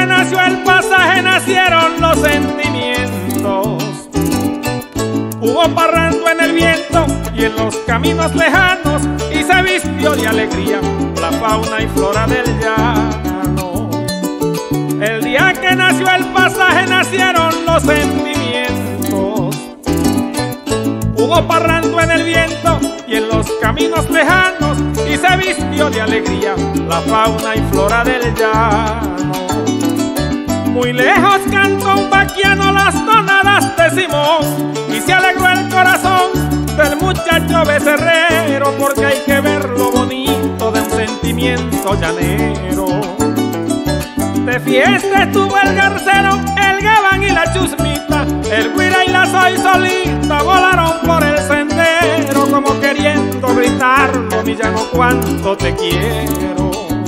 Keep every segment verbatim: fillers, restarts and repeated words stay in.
que nació el pasaje nacieron los sentimientos. Hubo parrando en el viento y en los caminos lejanos, y se vistió de alegría la fauna y flora del llano. El día que nació el pasaje nacieron los sentimientos. Hubo parrando en el viento y en los caminos lejanos, y se vistió de alegría la fauna y flora del llano. Muy lejos cantó un vaquiano las tonadas de Simón, y se alegró el corazón del muchacho becerrero, porque hay que ver lo bonito de un sentimiento llanero. De fiesta estuvo el garcero, el gabán y la chusmita, el güira y la soy solita volaron por el sendero, como queriendo gritarlo, mi llano, cuánto te quiero.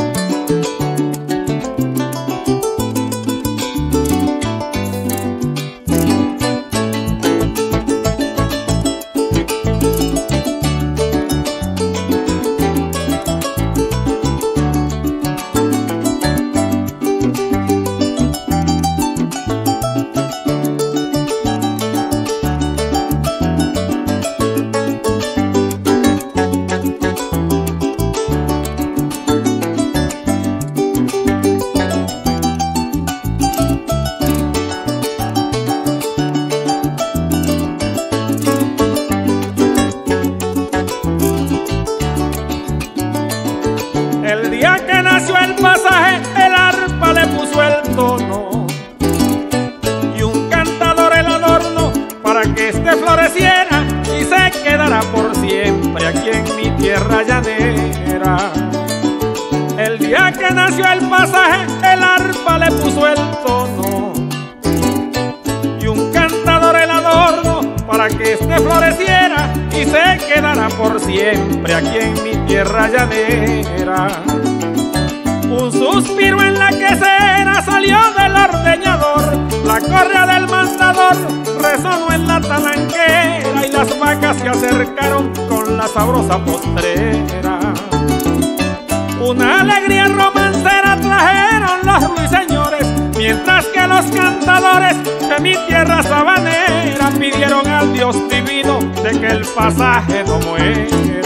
El día que nació el pasaje, el arpa le puso el tono y un cantador el adorno para que este floreciera y se quedara por siempre aquí en mi tierra llanera. El día que nació el pasaje, el arpa le puso el tono y un cantador el adorno para que este floreciera y se quedara por siempre aquí en mi tierra llanera. Un suspiro en la quesera salió del ordeñador, la correa del mandador resonó en la talanquera, y las vacas se acercaron con la sabrosa postrera. Una alegría romancera trajeron los ruiseñores, mientras que los cantadores de mi tierra sabanera pidieron al Dios divino de que el pasaje no muera.